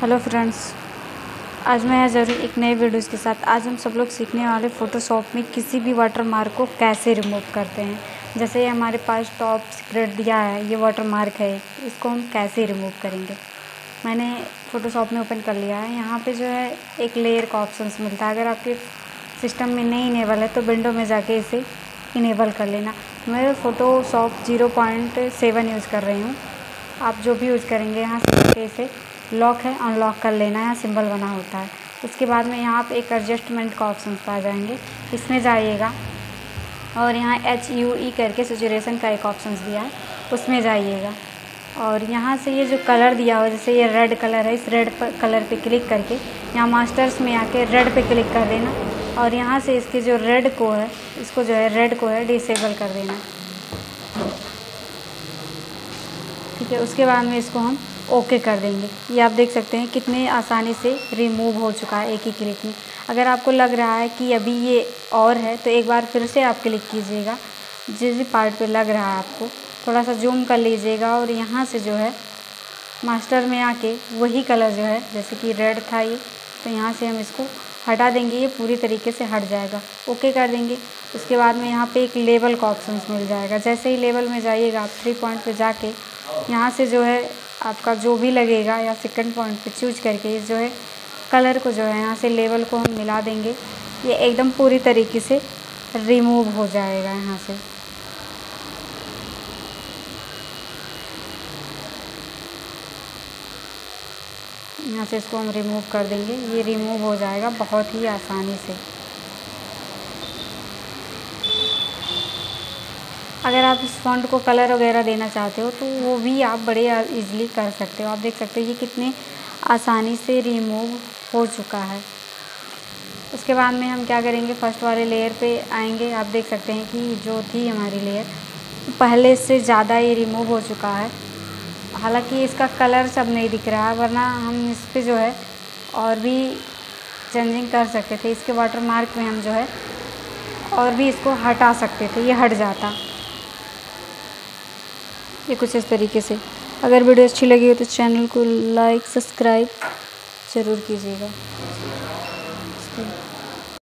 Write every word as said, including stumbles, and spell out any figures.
Hello friends, आज मैं ज़रूर एक नए वीडियोज़ के साथ। आज हम सब लोग सीखने वाले फ़ोटोशॉप में किसी भी वाटरमार्क को कैसे रिमूव करते हैं। जैसे ये हमारे पास टॉप सीक्रेट दिया है, ये वाटरमार्क है, इसको हम कैसे रिमूव करेंगे। मैंने फ़ोटोशॉप में ओपन कर लिया है। यहाँ पे जो है एक लेयर का ऑप्शंस मिलता है। अगर आपके सिस्टम में नहीं इनेबल है तो विंडो में जाके इसे इनेबल कर लेना। मैं Photoshop zero point seven use कर रही हूँ। आप जो भी यूज़ करेंगे यहाँ से इसे लॉक है, अनलॉक कर लेना है, सिंबल बना होता है। उसके बाद में यहाँ पे एक एडजस्टमेंट का ऑप्शन पा जाएंगे, इसमें जाइएगा और यहाँ एच यू ई करके सैचुरेशन का एक ऑप्शन दिया है, उसमें जाइएगा और यहाँ से ये जो कलर दिया हो, जैसे ये रेड कलर है, इस रेड पर कलर पे क्लिक करके यहाँ मास्टर्स में आके रेड पे क्लिक कर देना और यहाँ से इसके जो रेड को है, इसको जो है रेड को है डिसेबल कर देना। ठीक है, उसके बाद में इसको हम ओके कर देंगे। ये आप देख सकते हैं कितने आसानी से रिमूव हो चुका है एक ही क्लिक में। अगर आपको लग रहा है कि अभी ये और है तो एक बार फिर से आप क्लिक कीजिएगा, जिस भी पार्ट पे लग रहा है आपको थोड़ा सा जूम कर लीजिएगा और यहाँ से जो है मास्टर में आके वही कलर जो है, जैसे कि रेड था ये, तो यहाँ से हम इसको हटा देंगे, ये पूरी तरीके से हट जाएगा। ओके कर देंगे। उसके बाद में यहाँ पे एक लेबल का ऑप्शन मिल जाएगा। जैसे ही लेबल में जाइएगा आप थ्री पॉइंट पे जाके यहाँ से जो है आपका जो भी लगेगा या सेकंड पॉइंट पे चूज करके जो है कलर को जो है यहाँ से लेबल को हम मिला देंगे। ये एकदम पूरी तरीके से रिमूव हो जाएगा। यहाँ से यहाँ से इसको हम रिमूव कर देंगे। ये रिमूव हो जाएगा बहुत ही आसानी से। अगर आप इस फॉन्ट को कलर वगैरह देना चाहते हो तो वो भी आप बड़े इजीली कर सकते हो। आप देख सकते हो ये कितने आसानी से रिमूव हो चुका है। उसके बाद में हम क्या करेंगे, फर्स्ट वाले लेयर पे आएंगे। आप देख सकते हैं कि जो थी हमारी लेयर पहले से ज़्यादा ये रिमूव हो चुका है। हालांकि इसका कलर सब नहीं दिख रहा है, वरना हम इस पर जो है और भी चेंजिंग कर सकते थे। इसके वाटरमार्क में हम जो है और भी इसको हटा सकते थे, ये हट जाता। ये कुछ इस तरीके से। अगर वीडियो अच्छी लगी हो तो चैनल को लाइक सब्सक्राइब ज़रूर कीजिएगा।